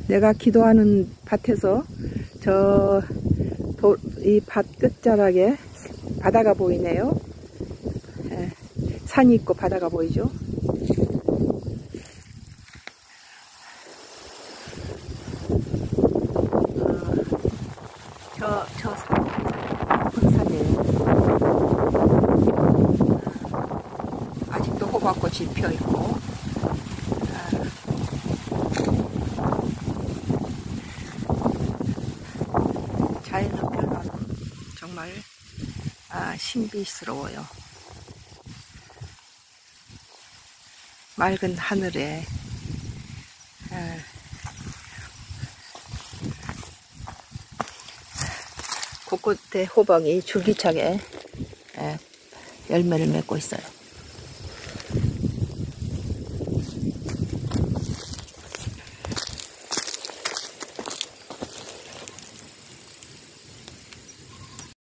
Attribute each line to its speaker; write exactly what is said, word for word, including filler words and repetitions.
Speaker 1: 내가 기도하는 밭에서 저 이 밭 끝자락에 바다가 보이네요. 예, 산이 있고 바다가 보이죠. 저, 저 산, 높은 산이에요. 아직도 호박꽃이 피어있고, 자연의 변화는 정말 아, 신비스러워요. 맑은 하늘에 아, 곳곳에 호박이 줄기차게 열매를 맺고 있어요.